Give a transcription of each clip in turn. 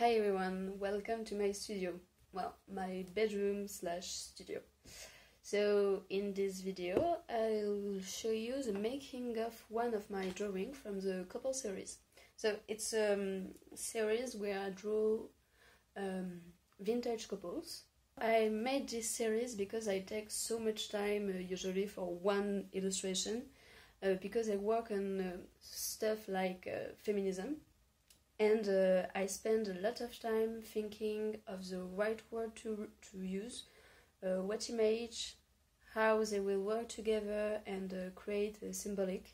Hi everyone, welcome to my studio. Well, my bedroom slash studio. So in this video, I'll show you the making of one of my drawings from the couple series. So it's a series where I draw vintage couples. I made this series because I take so much time usually for one illustration because I work on stuff like feminism. And I spend a lot of time thinking of the right word to use, what image, how they will work together and create a symbolic.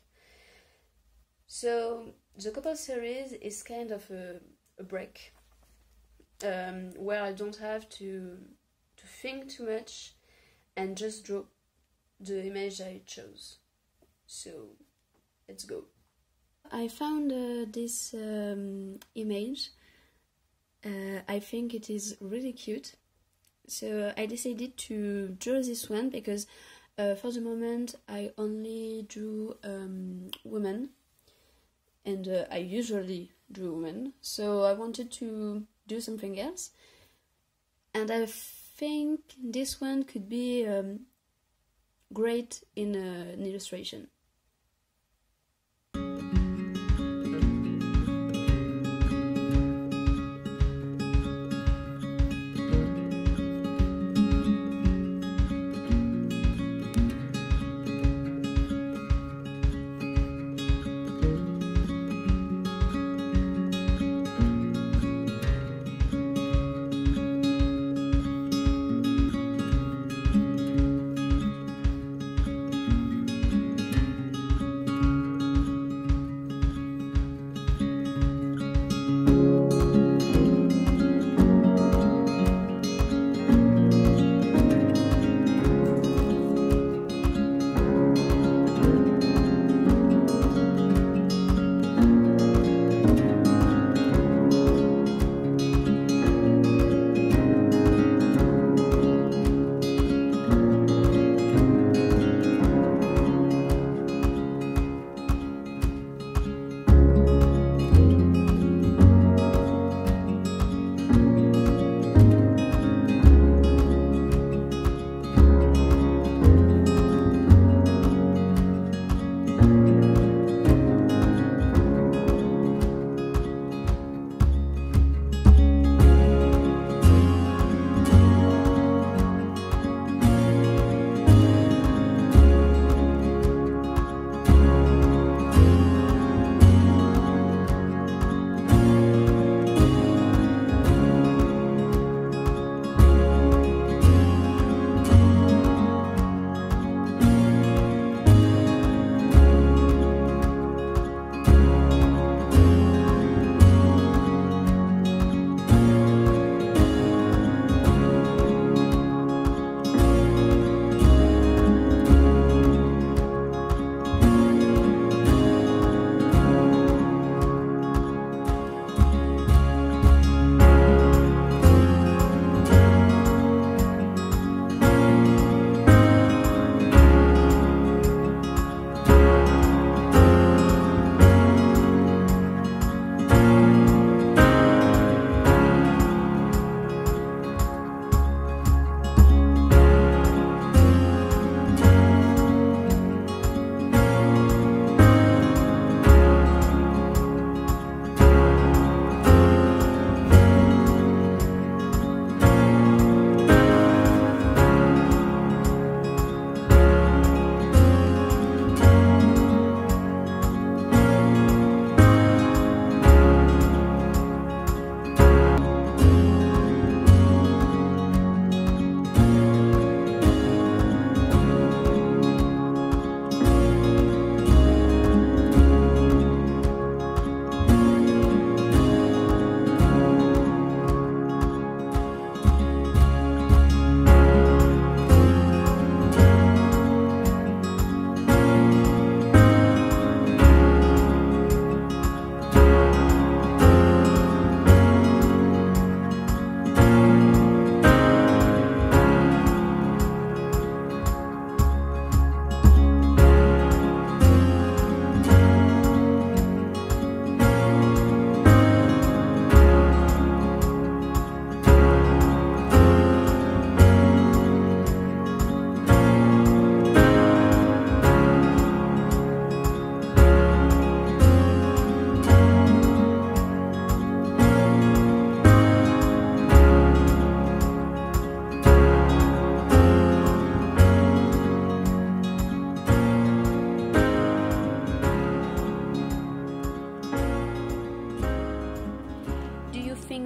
So the couple series is kind of a break where I don't have to think too much and just draw the image I chose. So let's go. I found this image. I think it is really cute, so I decided to draw this one because for the moment I only drew women, and I usually draw women, so I wanted to do something else, and I think this one could be great in an illustration.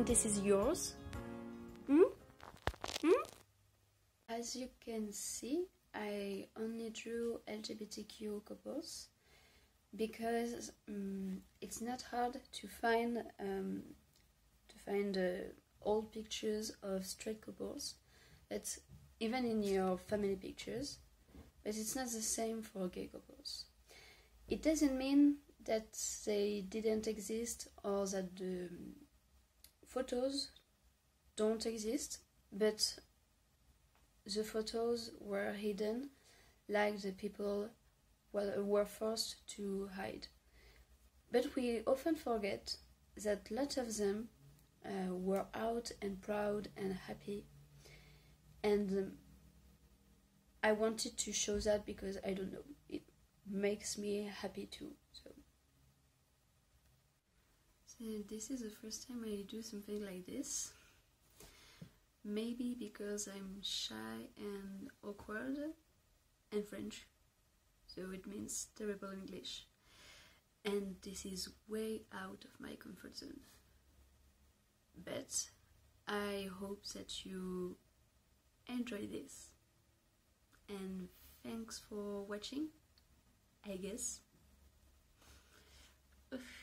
think this is yours? Hmm? Hmm? As you can see, I only drew LGBTQ couples because it's not hard to find old pictures of straight couples. It's even in your family pictures, but it's not the same for gay couples. It doesn't mean that they didn't exist or that the photos don't exist, but the photos were hidden, like the people were forced to hide. But we often forget that lots of them were out and proud and happy, and I wanted to show that because I don't know, it makes me happy too. So this is the first time I do something like this. Maybe because I'm shy and awkward and French, so it means terrible English, and this is way out of my comfort zone. But I hope that you enjoy this, and thanks for watching, I guess. Oof.